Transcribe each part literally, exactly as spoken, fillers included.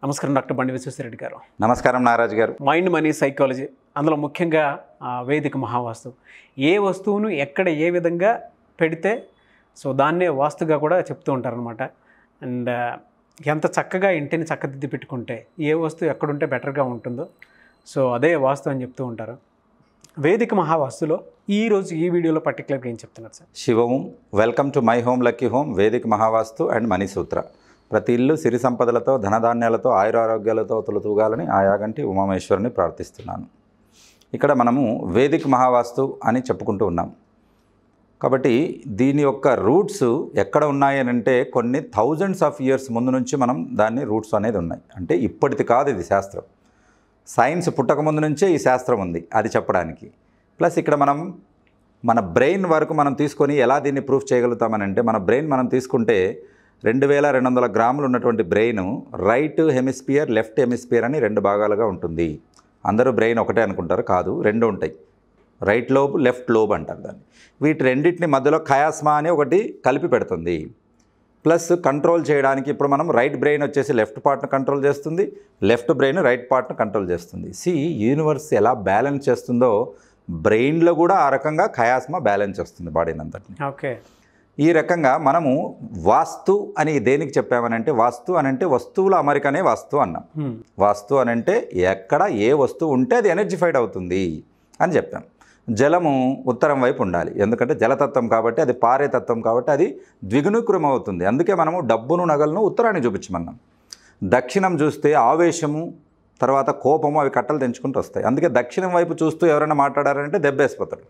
నమస్కారం doctor Bvssr Reddy గారు. నమస్కారం నారాజు గారు. మైండ్ మనీ సైకాలజీ అందులో ముఖ్యంగా వేదిక మహావాస్తు ఏ వస్తువును ఎక్కడ ఏ విధంగా పెడితే సో దాన్నే వాస్తుగా కూడా చెప్తూ ఉంటారనమాట. అండ్ ఎంత చక్కగా ఇంటిని చక్కదిద్ది పెట్టుకుంటే ఏ వస్తువు ఎక్కడుంటే బెటర్గా ఉంటుందో సో అదే వాస్తు అని చెప్తూ ఉంటారు. వేదిక మహావాస్తులో ఈరోజు ఈ వీడియోలో పర్టికులర్గా ఏం చెప్తున్నారు sir? Shivam welcome to my home lucky home Vedika Mahavastu and money సూత్ర. ప్రతి ఇల్లు సిరి సంపదలతో ధనధాన్యాలతో ఆయురారోగ్యాలతో తొలుతూగాలని ఆ యాగంటి ఉమామేశ్వరుని ప్రార్థిస్తున్నాను. ఇక్కడ మనము వేదిక మహావాస్తు అని చెప్పుకుంటూ ఉన్నాం. కాబట్టి దీని యొక్క రూట్స్ ఎక్కడ ఉన్నాయి అంటే కొన్ని థౌజండ్స్ ఆఫ్ ఇయర్స్ ముందు నుంచి మనం దాన్ని రూట్స్ అనేది ఉన్నాయి. అంటే ఇప్పటిది కాదు ఇది శాస్త్రం. సైన్స్ పుట్టక ముందు నుంచే ఈ శాస్త్రం ఉంది అది చెప్పడానికి. ప్లస్ ఇక్కడ మనం మన బ్రెయిన్ వరకు మనం తీసుకొని ఎలా దీన్ని ప్రూఫ్ చేయగలుగుతామని అంటే మన బ్రెయిన్ మనం తీసుకుంటే రెండు వేల రెండు వందల గ్రాములు ఉన్నటువంటి brain right hemisphere left hemisphere అని రెండు భాగాలుగా ఉంటుంది. అందరూ బ్రెయిన్ ఒకటే అనుకుంటారు, కాదు, రెండు ఉంటాయి. రైట్ లోబ్ లెఫ్ట్ లోబ్ అంటారు దాన్ని. వీటి రెండింటిని మధ్యలో కయాస్మా అని ఒకటి కలిపి పెడుతుంది. ప్లస్ కంట్రోల్ చేయడానికి ఇప్పుడు మనం రైట్ బ్రెయిన్ వచ్చేసి లెఫ్ట్ పార్ట్ను కంట్రోల్ చేస్తుంది, లెఫ్ట్ బ్రెయిన్ రైట్ పార్ట్ను కంట్రోల్ చేస్తుంది. సి యూనివర్స్ ఎలా బ్యాలెన్స్ చేస్తుందో బ్రెయిన్లో కూడా ఆ రకంగా కయాస్మా బ్యాలెన్స్ చేస్తుంది బాడీని అంతటిని. ఓకే, ఈ రకంగా మనము వాస్తు అని దేనికి చెప్పామనంటే వాస్తు అనంటే వస్తువుల అమరికనే వాస్తు అన్నాం. వాస్తు అనంటే ఎక్కడ ఏ వస్తువు ఉంటే అది ఎనర్జిఫైడ్ అవుతుంది అని చెప్పాం. జలము ఉత్తరం వైపు ఉండాలి, ఎందుకంటే జలతత్వం కాబట్టి, అది పారే తత్వం కాబట్టి అది ద్విగుణీకృతం అవుతుంది. అందుకే మనము డబ్బును నగలను ఉత్తరాన్ని చూపించమన్నాం. దక్షిణం చూస్తే ఆవేశము తర్వాత కోపము అవి కట్టలు తెంచుకుంటూ వస్తాయి. అందుకే దక్షిణం వైపు చూస్తూ ఎవరైనా మాట్లాడారంటే దెబ్బేసిపోతాడు.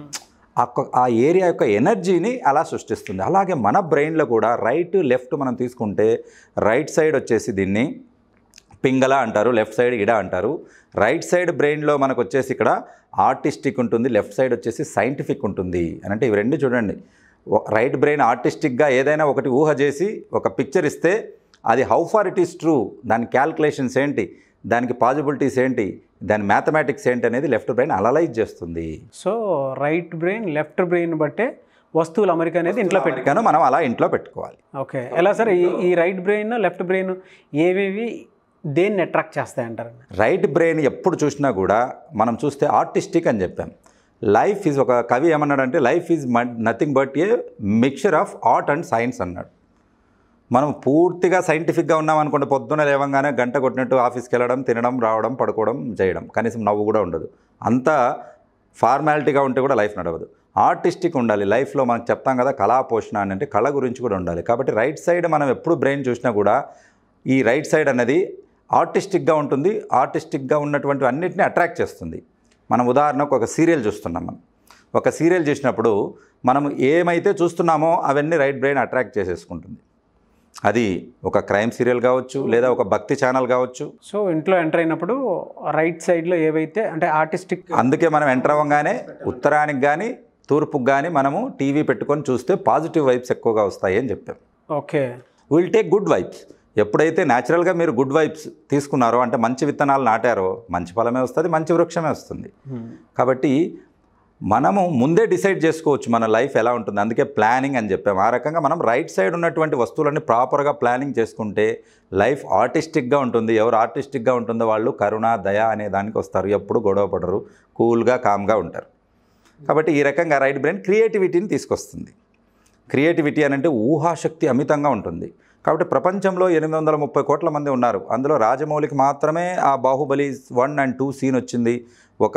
ఆ ఏరియా యొక్క ఎనర్జీని అలా సృష్టిస్తుంది. అలాగే మన బ్రెయిన్లో కూడా రైట్ లెఫ్ట్ మనం తీసుకుంటే రైట్ సైడ్ వచ్చేసి దీన్ని పింగళ అంటారు, లెఫ్ట్ సైడ్ ఇడ అంటారు. రైట్ సైడ్ బ్రెయిన్లో మనకు వచ్చేసి ఇక్కడ ఆర్టిస్టిక్ ఉంటుంది, లెఫ్ట్ సైడ్ వచ్చేసి సైంటిఫిక్ ఉంటుంది అని. అంటే ఇవి రెండు చూడండి, రైట్ బ్రెయిన్ ఆర్టిస్టిక్గా ఏదైనా ఒకటి ఊహ చేసి ఒక పిక్చర్ ఇస్తే అది how far it is true, దాని క్యాల్కులేషన్స్ ఏంటి, దానికి పాజిబిలిటీస్ ఏంటి, దాని మ్యాథమెటిక్స్ ఏంటి అనేది లెఫ్ట్ బ్రెయిన్ అనలైజ్ చేస్తుంది. So right brain left brain బట్టే వస్తువుల అమరిక అనేది ఇంట్లో పెట్టుకాను మనం అలా ఇంట్లో పెట్టుకోవాలి. ఓకే, ఎలా సార్ ఈ ఈ రైట్ బ్రెయిన్ లెఫ్ట్ బ్రెయిన్ ఏవేవి దేన్ని అట్రాక్ట్ చేస్తాయంటారు? రైట్ బ్రెయిన్ ఎప్పుడు చూసినా కూడా మనం చూస్తే ఆర్టిస్టిక్ అని చెప్పాం. లైఫ్ ఈజ్, ఒక కవి ఏమన్నాడంటే life is nothing but a mixture of art and science అన్నాడు. మనం పూర్తిగా సైంటిఫిక్గా ఉన్నాం అనుకోండి, పొద్దున్న లేవంగానే గంట కొట్టినట్టు ఆఫీస్కి వెళ్ళడం, తినడం, రావడం, పడుకోవడం, చేయడం, కనీసం నవ్వు కూడా ఉండదు. అంత ఫార్మాలిటీగా ఉంటే కూడా లైఫ్ నడవదు. ఆర్టిస్టిక్ ఉండాలి లైఫ్లో. మనకు చెప్తాం కదా కళా పోషణ అని, అంటే కళ గురించి కూడా ఉండాలి. కాబట్టి రైట్ సైడ్ మనం ఎప్పుడు బ్రెయిన్ చూసినా కూడా ఈ రైట్ సైడ్ అనేది ఆర్టిస్టిక్గా ఉంటుంది. ఆర్టిస్టిక్గా ఉన్నటువంటి అన్నిటిని అట్రాక్ట్ చేస్తుంది. మనం ఉదాహరణకు ఒక సీరియల్ చూస్తున్నాం. మనం ఒక సీరియల్ చూసినప్పుడు మనం ఏమైతే చూస్తున్నామో అవన్నీ రైట్ బ్రెయిన్ అట్రాక్ట్ చేసేసుకుంటుంది. అది ఒక క్రైమ్ సీరియల్ కావచ్చు, లేదా ఒక భక్తి ఛానల్ కావచ్చు. సో ఇంట్లో ఎంటర్ అయినప్పుడు రైట్ సైడ్లో ఏవైతే అంటే ఆర్టిస్టిక్, అందుకే మనం ఎంటర్ అవ్వగానే ఉత్తరానికి కానీ తూర్పుకి కానీ మనము టీవీ పెట్టుకొని చూస్తే పాజిటివ్ వైబ్స్ ఎక్కువగా వస్తాయి అని చెప్పాం. Okay, will take good vibes. ఎప్పుడైతే న్యాచురల్గా మీరు గుడ్ వైబ్స్ తీసుకున్నారో, అంటే మంచి విత్తనాలు నాటారో, మంచి ఫలమే వస్తుంది, మంచి వృక్షమే వస్తుంది. కాబట్టి మనము ముందే డిసైడ్ చేసుకోవచ్చు మన లైఫ్ ఎలా ఉంటుంది. అందుకే ప్లానింగ్ అని చెప్పాము. ఆ రకంగా మనం రైట్ సైడ్ ఉన్నటువంటి వస్తువులన్నీ ప్రాపర్గా ప్లానింగ్ చేసుకుంటే లైఫ్ ఆర్టిస్టిక్గా ఉంటుంది. ఎవరు ఆర్టిస్టిక్గా ఉంటుందో వాళ్ళు కరుణ, దయ అనే దానికి వస్తారు. ఎప్పుడు గొడవ పడరు, కూల్గా కామ్గా ఉంటారు. కాబట్టి ఈ రకంగా రైట్ బ్రెయిన్ క్రియేటివిటీని తీసుకొస్తుంది. క్రియేటివిటీ అని అంటే ఊహాశక్తి అమితంగా ఉంటుంది. కాబట్టి ప్రపంచంలో ఎనిమిది వందల ముప్పై కోట్ల మంది ఉన్నారు. అందులో రాజమౌళికి మాత్రమే ఆ Baahubali one and two scene వచ్చింది. ఒక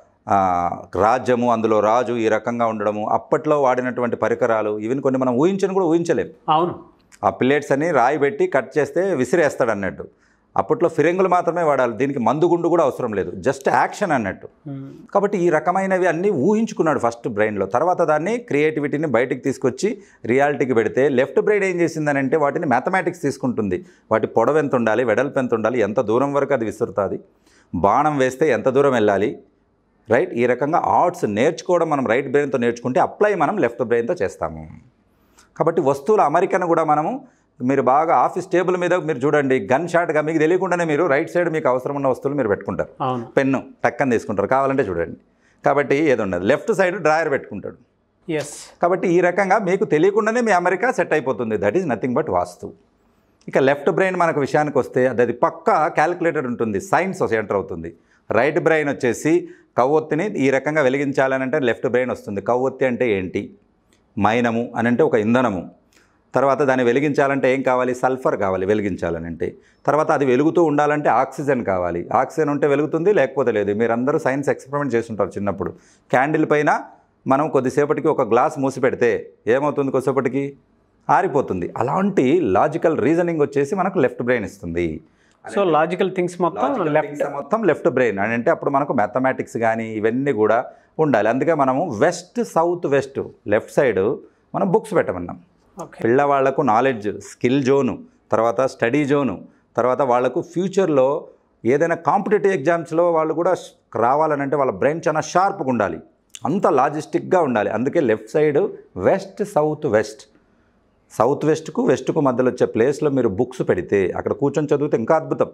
రాజ్యము, అందులో రాజు ఈ రకంగా ఉండడము, అప్పట్లో వాడినటువంటి పరికరాలు, ఈవెన్ కొన్ని మనం ఊహించని కూడా ఊహించలేము. అవును, ఆ పిల్లెట్స్ అని రాయి పెట్టి కట్ చేస్తే విసిరేస్తాడు అన్నట్టు. అప్పట్లో ఫిరంగులు మాత్రమే వాడాలి, దీనికి మందుగుండు కూడా అవసరం లేదు, జస్ట్ యాక్షన్ అన్నట్టు. కాబట్టి ఈ రకమైనవి అన్నీ ఊహించుకున్నాడు ఫస్ట్ బ్రెయిన్లో. తర్వాత దాన్ని క్రియేటివిటీని బయటికి తీసుకొచ్చి రియాలిటీకి పెడితే లెఫ్ట్ బ్రెయిన్ ఏం చేసిందని అంటే వాటిని మ్యాథమెటిక్స్ తీసుకుంటుంది. వాటి పొడవు ఎంత ఉండాలి, వెడల్పు ఎంత ఉండాలి, ఎంత దూరం వరకు అది విసురుతుంది, బాణం వేస్తే ఎంత దూరం వెళ్ళాలి, రైట్. ఈ రకంగా ఆర్ట్స్ నేర్చుకోవడం మనం రైట్ బ్రెయిన్తో నేర్చుకుంటే అప్లై మనం లెఫ్ట్ బ్రెయిన్తో చేస్తాము. కాబట్టి వస్తువుల అమరికను కూడా మనము, మీరు బాగా ఆఫీస్ టేబుల్ మీద మీరు చూడండి, గన్ షాట్గా మీకు తెలియకుండానే మీరు రైట్ సైడ్ మీకు అవసరం ఉన్న వస్తువులు మీరు పెట్టుకుంటారు. పెన్ను టక్కని తీసుకుంటారు, కావాలంటే చూడండి. కాబట్టి ఏది ఉండదు, లెఫ్ట్ సైడ్ డ్రాయర్ పెట్టుకుంటాడు. ఎస్, కాబట్టి ఈ రకంగా మీకు తెలియకుండానే మీ అమెరికా సెట్ అయిపోతుంది. That is nothing but vastu. ఇక లెఫ్ట్ బ్రెయిన్ మనకు విషయానికి వస్తే అది అది పక్కా క్యాలిక్యులేటెడ్ ఉంటుంది, సైన్స్ ఎంటర్ అవుతుంది. రైట్ బ్రెయిన్ వచ్చేసి కొవ్వొత్తిని ఈ రకంగా వెలిగించాలని అంటే లెఫ్ట్ బ్రెయిన్ వస్తుంది. కొవ్వొత్తి అంటే ఏంటి, మైనము అని అంటే ఒక ఇంధనము. తర్వాత దాన్ని వెలిగించాలంటే ఏం కావాలి, సల్ఫర్ కావాలి వెలిగించాలని అంటే. తర్వాత అది వెలుగుతూ ఉండాలంటే ఆక్సిజన్ కావాలి. ఆక్సిజన్ ఉంటే వెలుగుతుంది, లేకపోతే లేదు. మీరందరూ సైన్స్ ఎక్స్పెరిమెంట్ చేస్తుంటారు చిన్నప్పుడు. క్యాండిల్ పైన మనం కొద్దిసేపటికి ఒక గ్లాస్ మూసి పెడితే ఏమవుతుంది, కొద్దిసేపటికి ఆరిపోతుంది. అలాంటి లాజికల్ రీజనింగ్ వచ్చేసి మనకు లెఫ్ట్ బ్రెయిన్ ఇస్తుంది. సో లాజికల్ థింగ్స్ మొత్తం లెఫ్ట్ మొత్తం లెఫ్ట్ బ్రెయిన్ అని అంటే అప్పుడు మనకు మ్యాథమెటిక్స్ కానీ ఇవన్నీ కూడా ఉండాలి. అందుకే మనము west south west left side మనం బుక్స్ పెట్టమన్నాం. పిల్లవాళ్లకు నాలెడ్జ్ స్కిల్ జోను, తర్వాత స్టడీ జోను, తర్వాత వాళ్లకు ఫ్యూచర్లో ఏదైనా కాంపిటేటివ్ ఎగ్జామ్స్లో వాళ్ళు కూడా రావాలనంటే వాళ్ళ బ్రెయిన్ చాలా షార్ప్గా ఉండాలి, అంత లాజిస్టిక్గా ఉండాలి. అందుకే left side west south west south వెస్ట్కు వెస్ట్కు మధ్యలో వచ్చే ప్లేస్లో మీరు బుక్స్ పెడితే అక్కడ కూర్చొని చదివితే ఇంకా అద్భుతం.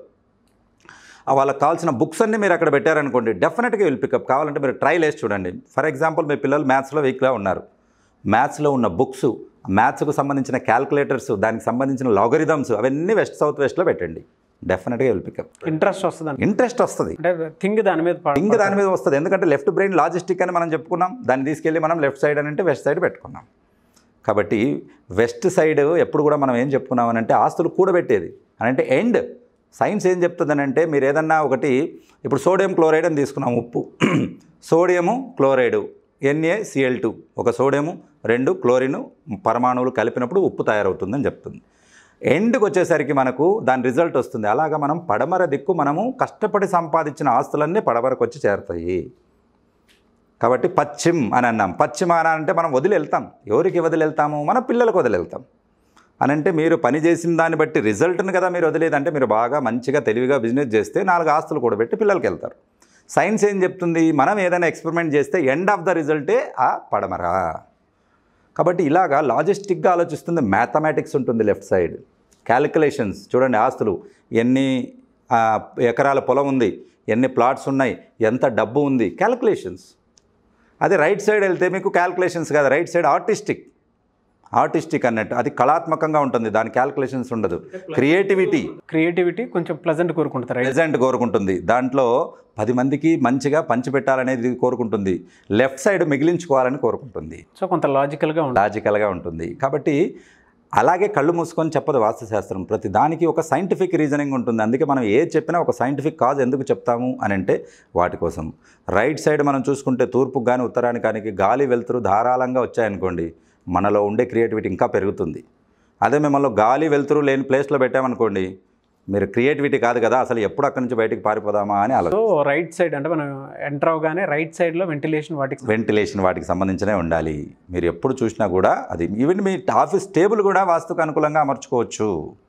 వాళ్ళకి కావాల్సిన బుక్స్ అన్నీ మీరు అక్కడ పెట్టారనుకోండి, డెఫినెట్గా విల్ పికప్. కావాలంటే మీరు ట్రైల్ వేసి చూడండి. ఫర్ ఎగ్జాంపుల్ మీ పిల్లలు మ్యాథ్స్లో వీక్గా ఉన్నారు, మ్యాథ్స్లో ఉన్న బుక్స్, మ్యాథ్స్కు సంబంధించిన క్యాల్కులేటర్స్, దానికి సంబంధించిన లాగరిథమ్స్ అవన్నీ వెస్ట్ సౌత్ వెస్ట్లో పెట్టండి, డెఫినెట్గా విల్ పికప్. ఇంట్రెస్ట్ వస్తుంది ఇంట్రెస్ట్ వస్తుంది థింగ్ దాని మీద థింగ్ దాని మీద వస్తుంది. ఎందుకంటే లెఫ్ట్ బ్రెయిన్ లాజిస్టిక్ అని మనం చెప్పుకున్నాం, దాన్ని తీసుకెళ్ళి మనం లెఫ్ట్ సైడ్ అని అంటే వెస్ట్ సైడ్ పెట్టుకున్నాం. కాబట్టి వెస్ట్ సైడ్ ఎప్పుడు కూడా మనం ఏం చెప్పుకున్నామనంటే ఆస్తులు కూడబెట్టేది అని అంటే ఎండ్. సైన్స్ ఏం చెప్తుందని అంటే మీరు ఏదన్నా ఒకటి ఇప్పుడు సోడియం క్లోరైడ్ అని తీసుకున్నాం, ఉప్పు, సోడియము క్లోరైడు ఎన్ఏసిఎల్ టూ, ఒక సోడియము రెండు క్లోరిన్ పరమాణువులు కలిపినప్పుడు ఉప్పు తయారవుతుందని చెప్తుంది. ఎండ్కి వచ్చేసరికి మనకు దాని రిజల్ట్ వస్తుంది. అలాగా మనం పడమర దిక్కు మనము కష్టపడి సంపాదించిన ఆస్తులన్నీ పడమరకు వచ్చి చేరుతాయి. కాబట్టి పశ్చిమ్ అని అన్నాం. పశ్చిమ అని అంటే మనం వదిలి వెళ్తాం. ఎవరికి వదిలి వెళ్తాము, మన పిల్లలకు వదిలి వెళ్తాం. అని అంటే మీరు పని చేసిన దాన్ని బట్టి రిజల్ట్ని కదా మీరు వదిలేదంటే మీరు బాగా మంచిగా తెలివిగా బిజినెస్ చేస్తే నాలుగు ఆస్తులు కూడా పెట్టి పిల్లలకి వెళ్తారు. సైన్స్ ఏం చెప్తుంది, మనం ఏదైనా ఎక్స్పెరిమెంట్ చేస్తే ఎండ్ ఆఫ్ ద రిజల్టే ఆ పడమర. కాబట్టి ఇలాగా లాజిస్టిక్గా ఆలోచిస్తుంది. మ్యాథమెటిక్స్ ఉంటుంది లెఫ్ట్ సైడ్, క్యాలిక్యులేషన్స్ చూడండి, ఆస్తులు ఎన్ని ఎకరాల పొలం ఉంది, ఎన్ని ప్లాట్స్ ఉన్నాయి, ఎంత డబ్బు ఉంది, క్యాలిక్యులేషన్స్. అది రైట్ సైడ్ వెళ్తే మీకు క్యాల్కులేషన్స్ కాదు, రైట్ సైడ్ ఆర్టిస్టిక్ ఆర్టిస్టిక్ అన్నట్టు అది కళాత్మకంగా ఉంటుంది, దాని క్యాల్కులేషన్స్ ఉండదు. క్రియేటివిటీ క్రియేటివిటీ కొంచెం ప్లెజెంట్ కోరుకుంటారు, ప్లెజెంట్ కోరుకుంటుంది. దాంట్లో పది మందికి మంచిగా పంచిపెట్టాలనేది కోరుకుంటుంది. లెఫ్ట్ సైడ్ మిగిలించుకోవాలని కోరుకుంటుంది. సో కొంత లాజికల్గా ఉంటుంది లాజికల్గా ఉంటుంది. కాబట్టి అలాగే కళ్ళు మూసుకొని చెప్పదు వాస్తుశాస్త్రం, ప్రతి దానికి ఒక సైంటిఫిక్ రీజనింగ్ ఉంటుంది. అందుకే మనం ఏది చెప్పినా ఒక సైంటిఫిక్ కాజ్ ఎందుకు చెప్తాము అని అంటే వాటి కోసం. రైట్ సైడ్ మనం చూసుకుంటే తూర్పుకు కానీ ఉత్తరానికి కానీ గాలి వెలుతురు ధారాళంగా వచ్చాయనుకోండి, మనలో ఉండే క్రియేటివిటీ ఇంకా పెరుగుతుంది. అదే మిమ్మల్ని గాలి వెలుతురు లేని ప్లేస్లో పెట్టామనుకోండి, మీరు క్రియేటివిటీ కాదు కదా, అసలు ఎప్పుడు అక్కడి నుంచి బయటికి పారిపోదామా అని ఆలోచన. సో రైట్ సైడ్ అంటే మనం ఎంటర్ అవగానే రైట్ సైడ్లో వెంటిలేషన్ వాటికి వెంటిలేషన్ వాటికి సంబంధించినే ఉండాలి. మీరు ఎప్పుడు చూసినా కూడా అది ఈవెన్ మీ ఆఫీస్ టేబుల్ కూడా వాస్తుకు అనుకూలంగా అమర్చుకోవచ్చు.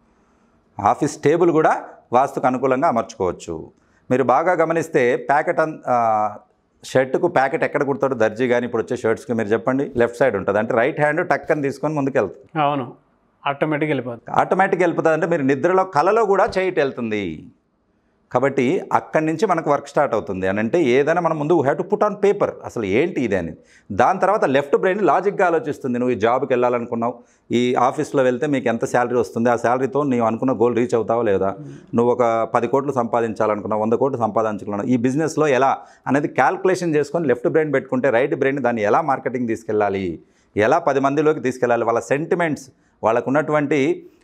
ఆఫీస్ టేబుల్ కూడా వాస్తుకు అనుకూలంగా అమర్చుకోవచ్చు. మీరు బాగా గమనిస్తే ప్యాకెట్ అన్ షర్ట్కు ప్యాకెట్ ఎక్కడ కుడతాడు దర్జీ కానీ ఇప్పుడు వచ్చే షర్ట్స్కి మీరు చెప్పండి, లెఫ్ట్ సైడ్ ఉంటుంది. అంటే రైట్ హ్యాండ్ టక్ అని తీసుకొని ముందుకు వెళ్తుంది. అవును, ఆటోమేటిక్గా వెళ్ళిపోతుంది. ఆటోమేటిక్గా వెళ్ళిపోతుంది అంటే మీరు నిద్రలో కలలో కూడా చేయట వెళ్తుంది. కాబట్టి అక్కడి నుంచి మనకు వర్క్ స్టార్ట్ అవుతుంది. అని అంటే ఏదైనా మనం ముందు have to put on paper అసలు ఏంటి ఇది అని. దాని తర్వాత లెఫ్ట్ బ్రెయిన్ లాజిక్గా ఆలోచిస్తుంది. నువ్వు ఈ జాబ్కి వెళ్ళాలనుకున్నావు, ఈ ఆఫీస్లో వెళ్తే మీకు ఎంత శాలరీ వస్తుంది, ఆ శాలరీతో నీవు అనుకున్న గోల్ రీచ్ అవుతావా లేదా, నువ్వు ఒక పది కోట్లు సంపాదించాలనుకున్నావు, వంద కోట్లు సంపాదించుకున్నావు, ఈ బిజినెస్లో ఎలా అనేది క్యాల్కులేషన్ చేసుకొని లెఫ్ట్ బ్రెయిన్ పెట్టుకుంటే రైట్ బ్రెయిన్ దాన్ని ఎలా మార్కెటింగ్ తీసుకెళ్ళాలి, ఎలా పది మందిలోకి తీసుకెళ్ళాలి, వాళ్ళ సెంటిమెంట్స్, వాళ్ళకు ఉన్నటువంటి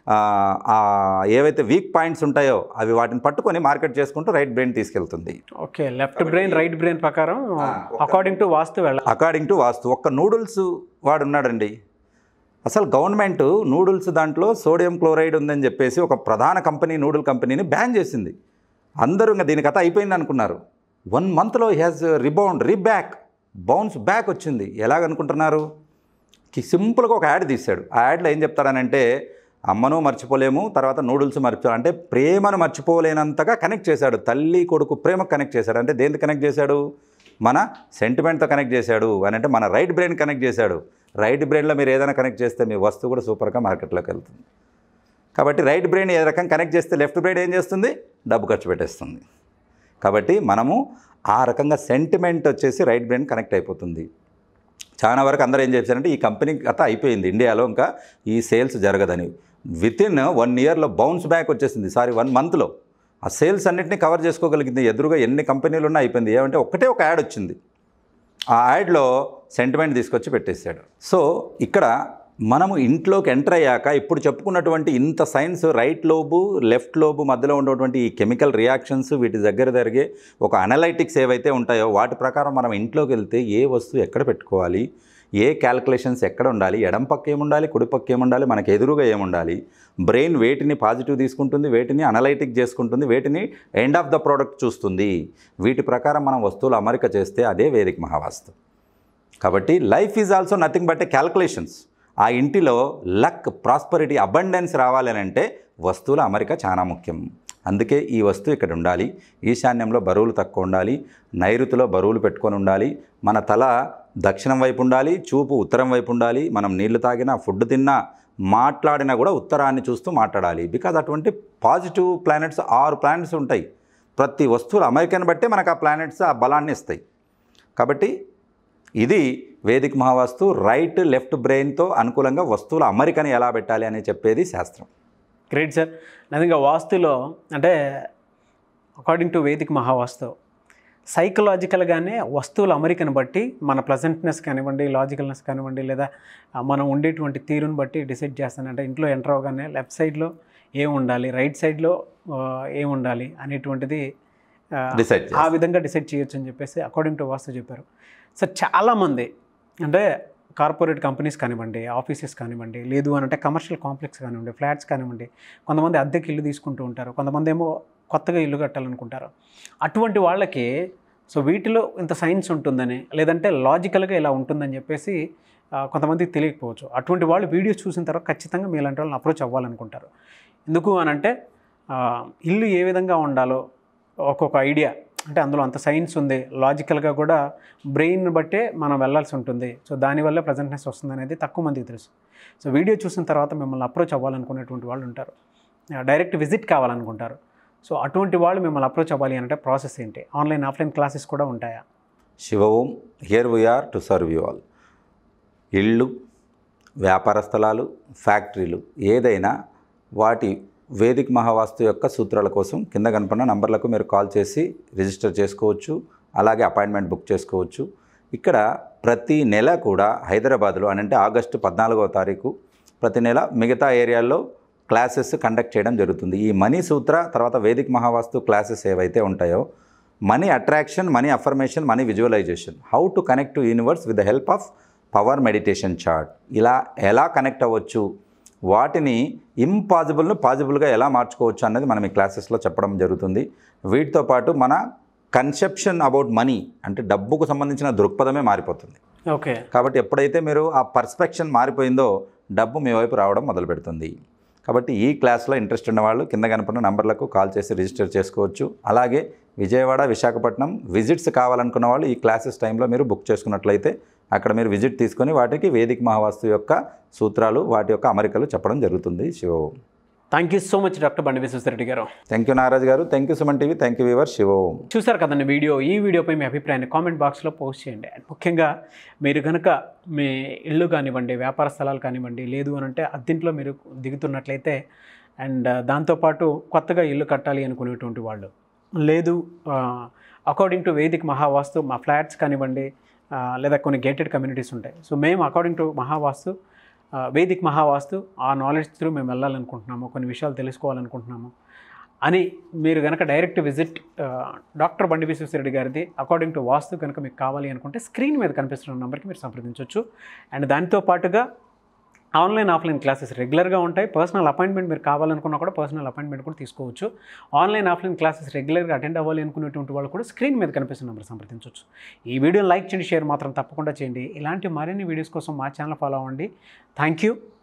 ఏవైతే వీక్ పాయింట్స్ ఉంటాయో అవి వాటిని పట్టుకొని మార్కెట్ చేసుకుంటూ రైట్ బ్రెయిన్ తీసుకెళ్తుంది. Okay, left brain right brain ప్రకారం అకార్డింగ్ టు వాస్తు వెళ్ళాలి. According to vastu. ఒక్క నూడిల్స్ వాడు ఉన్నాడండి, అసలు గవర్నమెంట్ నూడిల్స్ దాంట్లో సోడియం క్లోరైడ్ ఉందని చెప్పేసి ఒక ప్రధాన కంపెనీ నూడిల్ కంపెనీని బ్యాన్ చేసింది. అందరూ ఇంకా దీని కథ అయిపోయింది అనుకున్నారు. వన్ మంత్లో has rebound reback bounce back వచ్చింది. ఎలాగనుకుంటున్నారు, సింపుల్గా ఒక యాడ్ తీశాడు. ఆ యాడ్లో ఏం చెప్తాడనంటే అమ్మను మర్చిపోలేము, తర్వాత నూడిల్స్ మర్చిపోలేము, అంటే ప్రేమను మర్చిపోలేనంతగా కనెక్ట్ చేశాడు. తల్లి కొడుకు ప్రేమ కనెక్ట్ చేశాడు. అంటే దేనికి కనెక్ట్ చేశాడు, మన సెంటిమెంట్తో కనెక్ట్ చేశాడు అని అంటే మన రైట్ బ్రెయిన్ కనెక్ట్ చేశాడు. రైట్ బ్రెయిన్లో మీరు ఏదైనా కనెక్ట్ చేస్తే మీ వస్తువు కూడా సూపర్గా మార్కెట్లోకి వెళ్తుంది. కాబట్టి రైట్ బ్రెయిన్ ఏ రకంగా కనెక్ట్ చేస్తే లెఫ్ట్ బ్రెయిన్ ఏం చేస్తుంది, డబ్బు ఖర్చు పెట్టేస్తుంది. కాబట్టి మనము ఆ రకంగా సెంటిమెంట్ వచ్చేసి రైట్ బ్రెయిన్ కనెక్ట్ అయిపోతుంది. చాలా వరకు అందరూ ఏం చేశారంటే ఈ కంపెనీ కథ అయిపోయింది ఇండియాలో, ఇంకా ఈ సేల్స్ జరగదని విత్ ఇన్ వన్ ఇయర్లో బౌన్స్ బ్యాక్ వచ్చేసింది, సారీ వన్ మంత్లో ఆ సేల్స్ అన్నింటినీ కవర్ చేసుకోగలిగింది. ఎదురుగా ఎన్ని కంపెనీలు ఉన్నా అయిపోయింది. ఏమంటే ఒకటే ఒక యాడ్ వచ్చింది, ఆ యాడ్లో సెంటిమెంట్ తీసుకొచ్చి పెట్టేశాడు. సో ఇక్కడ మనము ఇంట్లోకి ఎంటర్ అయ్యాక ఇప్పుడు చెప్పుకున్నటువంటి ఇంత science, right lobe left lobe మధ్యలో ఉన్నటువంటి ఈ కెమికల్ రియాక్షన్స్, వీటి దగ్గర జరిగే ఒక అనలైటిక్స్ ఏవైతే ఉంటాయో వాటి ప్రకారం మనం ఇంట్లోకి వెళ్తే ఏ వస్తువు ఎక్కడ పెట్టుకోవాలి, ఏ క్యాల్కులేషన్స్ ఎక్కడ ఉండాలి, ఎడం పక్క ఏముండాలి, కుడి పక్క ఏముండాలి, మనకు ఎదురుగా ఏముండాలి, బ్రెయిన్ వేటిని పాజిటివ్ తీసుకుంటుంది, వేటిని అనలైటిక్ చేసుకుంటుంది, వేటిని ఎండ్ ఆఫ్ ద ప్రోడక్ట్ చూస్తుంది. వీటి ప్రకారం మనం వస్తువులు అమరిక చేస్తే అదే వేదిక మహావాస్తు. కాబట్టి life is also nothing but a calculations. ఆ ఇంటిలో లక్, ప్రాస్పరిటీ, అబండెన్స్ రావాలి అని అంటే వస్తువుల అమరిక చాలా ముఖ్యం. అందుకే ఈ వస్తువు ఇక్కడ ఉండాలి, ఈశాన్యంలో బరువులు తక్కువ ఉండాలి, నైరుతిలో బరువులు పెట్టుకొని ఉండాలి, మన తల దక్షిణం వైపు ఉండాలి, చూపు ఉత్తరం వైపు ఉండాలి, మనం నీళ్లు తాగినా, ఫుడ్ తిన్నా, మాట్లాడినా కూడా ఉత్తరాన్ని చూస్తూ మాట్లాడాలి. బికాజ్ అటువంటి పాజిటివ్ ప్లానెట్స్ ఆరు ప్లానెట్స్ ఉంటాయి. ప్రతి వస్తువుల అమరికను బట్టే మనకు ఆ ప్లానెట్స్ ఆ బలాన్ని ఇస్తాయి. కాబట్టి ఇది వేదిక మహావాస్తు. రైట్ లెఫ్ట్ బ్రెయిన్తో అనుకూలంగా వస్తువుల అమరికని ఎలా పెట్టాలి అని చెప్పేది శాస్త్రం. Great sir. నిజంగా వాస్తులో అంటే అకార్డింగ్ టు వేదిక మహావాస్తు సైకలాజికల్గానే వస్తువుల అమరికను బట్టి మన ప్లజెంట్నెస్ కానివ్వండి, లాజికల్నెస్ కానివ్వండి, లేదా మనం ఉండేటువంటి తీరుని బట్టి డిసైడ్ చేస్తాను. అంటే ఇంట్లో ఎంటర్ అవగానే లెఫ్ట్ సైడ్లో ఏం ఉండాలి, రైట్ సైడ్లో ఏం ఉండాలి అనేటువంటిది డిసైడ్ ఆ విధంగా డిసైడ్ చేయొచ్చు అని చెప్పేసి అకార్డింగ్ టు వాస్తు చెప్పారు. సార్ చాలామంది అంటే కార్పొరేట్ కంపెనీస్ కానివ్వండి, ఆఫీసెస్ కానివ్వండి, లేదు అని అంటే కమర్షియల్ కాంప్లెక్స్ కానివ్వండి, ఫ్లాట్స్ కానివ్వండి, కొంతమంది అద్దెకి ఇల్లు తీసుకుంటూ ఉంటారు, కొంతమంది ఏమో కొత్తగా ఇల్లు కట్టాలనుకుంటారు. అటువంటి వాళ్ళకి సో వీటిలో ఇంత సైన్స్ ఉంటుందని, లేదంటే లాజికల్గా ఇలా ఉంటుందని చెప్పేసి కొంతమందికి తెలియకపోవచ్చు. అటువంటి వాళ్ళు వీడియోస్ చూసిన తర్వాత ఖచ్చితంగా మీలాంటి వాళ్ళని అప్రోచ్ అవ్వాలనుకుంటారు. ఎందుకు అని అంటే ఇల్లు ఏ విధంగా ఉండాలో ఒక్కొక్క ఐడియా, అంటే అందులో అంత సైన్స్ ఉంది, లాజికల్గా కూడా బ్రెయిన్ బట్టే మనం వెళ్ళాల్సి ఉంటుంది. సో దానివల్ల ప్రజెంట్నెస్ వస్తుంది అనేది తక్కువ మందికి తెలుసు. సో వీడియో చూసిన తర్వాత మిమ్మల్ని అప్రోచ్ అవ్వాలనుకునేటువంటి వాళ్ళు ఉంటారు, డైరెక్ట్ విజిట్ కావాలనుకుంటారు. సో అటువంటి వాళ్ళు మిమ్మల్ని అప్రోచ్ అవ్వాలి అంటే ప్రాసెస్ ఏంటి? ఆన్లైన్ ఆఫ్లైన్ క్లాసెస్ కూడా ఉంటాయా? Shiva Om, here we are to serve you all. ఇళ్ళు, వ్యాపార స్థలాలు, ఫ్యాక్టరీలు ఏదైనా వాటి వేదిక మహావాస్తు యొక్క సూత్రాల కోసం కింద కనపడిన నంబర్లకు మీరు కాల్ చేసి రిజిస్టర్ చేసుకోవచ్చు, అలాగే అపాయింట్మెంట్ బుక్ చేసుకోవచ్చు. ఇక్కడ ప్రతి నెల కూడా హైదరాబాద్లో అని అంటే ఆగస్టు పద్నాలుగవ తారీఖు ప్రతి నెల మిగతా ఏరియాల్లో క్లాసెస్ కండక్ట్ చేయడం జరుగుతుంది. ఈ మనీ సూత్ర తర్వాత వేదిక మహావాస్తు క్లాసెస్ ఏవైతే ఉంటాయో money attraction, money affirmation, money visualisation, how to connect to universe with the help of power meditation chart, ఇలా ఎలా కనెక్ట్ అవ్వచ్చు, వాటిని ఇంపాసిబుల్ను పాజిబుల్గా ఎలా మార్చుకోవచ్చు అన్నది మనం ఈ క్లాసెస్లో చెప్పడం జరుగుతుంది. వీటితో పాటు మన కన్సెప్షన్ అబౌట్ మనీ అంటే డబ్బుకు సంబంధించిన దృక్పథమే మారిపోతుంది. ఓకే. కాబట్టి ఎప్పుడైతే మీరు ఆ పర్స్పెక్షన్ మారిపోయిందో డబ్బు మీ వైపు రావడం మొదలు పెడుతుంది. కాబట్టి ఈ క్లాస్లో ఇంట్రెస్ట్ ఉన్న వాళ్ళు కింద కనపడిన నంబర్లకు కాల్ చేసి రిజిస్టర్ చేసుకోవచ్చు. అలాగే విజయవాడ, విశాఖపట్నం విజిట్స్ కావాలనుకున్న వాళ్ళు ఈ క్లాసెస్ టైంలో మీరు బుక్ చేసుకున్నట్లయితే అక్కడ మీరు విజిట్ తీసుకొని వాటికి వేదిక మహావాస్తు యొక్క సూత్రాలు, వాటి యొక్క అమరికలు చెప్పడం జరుగుతుంది. Shiva Om. Thank you so much doctor Bandi Basavaraj Reddy garu. Thank you Nagaraj garu. Thank you Suman TV. Thank you viewer. Shiva Om. చూసారు కదండి వీడియో. ఈ వీడియోపై మీ అభిప్రాయాన్ని కామెంట్ బాక్స్లో పోస్ట్ చేయండి. ముఖ్యంగా మీరు కనుక మీ ఇల్లు కానివ్వండి, వ్యాపార స్థలాలు కానివ్వండి, లేదు అని అంటే అద్దెంట్లో మీరు దిగుతున్నట్లయితే అండ్ దాంతోపాటు కొత్తగా ఇల్లు కట్టాలి అనుకునేటువంటి వాళ్ళు, లేదు అకార్డింగ్ టు వేదిక మహావాస్తు మా ఫ్లాట్స్ కానివ్వండి, లేదా కొన్ని గేటెడ్ కమ్యూనిటీస్ ఉంటాయి. సో మేము అకార్డింగ్ టు మహావాస్తు వేదిక మహావాస్తు ఆ నాలెడ్జ్ త్రూ మేము వెళ్ళాలనుకుంటున్నాము, కొన్ని విషయాలు తెలుసుకోవాలనుకుంటున్నాము అని మీరు కనుక direct visit doctor Bandi Basavaraj Reddy గారిది అకార్డింగ్ టు వాస్తు కనుక మీకు కావాలి అనుకుంటే స్క్రీన్ మీద కనిపిస్తున్న నెంబర్కి మీరు సంప్రదించవచ్చు. అండ్ దాంతో పాటుగా ఆన్లైన్ ఆఫ్లైన్ క్లాసెస్ రెగ్యులర్గా ఉంటాయి. పర్సనల్ అపాయింట్మెంట్ మీరు కావాలనుకున్నా కూడా పర్సనల్ అపాయింట్మెంట్ కూడా తీసుకోవచ్చు. ఆన్లైన్ ఆఫ్లైన్ క్లాసెస్ రెగ్యులర్గా అటెండ్ అవ్వాలి అనుకునేటువంటి వాళ్ళు కూడా స్క్రీన్ మీద కనిపిస్తున్న నెంబర్ సంప్రదించవచ్చు. ఈ వీడియోని లైక్ చేయండి, షేర్ మాత్రం తప్పకుండా చేయండి. ఇలాంటి మరిన్ని వీడియోస్ కోసం మా ఛానల్ ఫాలో అవ్వండి. Thank you.